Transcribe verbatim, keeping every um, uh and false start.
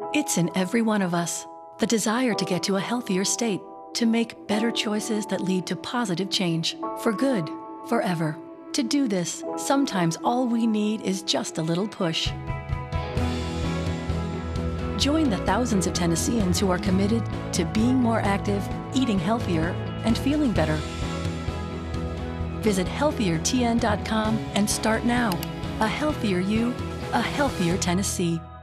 It's in every one of us, the desire to get to a healthier state, to make better choices that lead to positive change, for good, forever. To do this, sometimes all we need is just a little push. Join the thousands of Tennesseans who are committed to being more active, eating healthier, and feeling better. Visit healthier T N dot com and start now. A healthier you, a healthier Tennessee.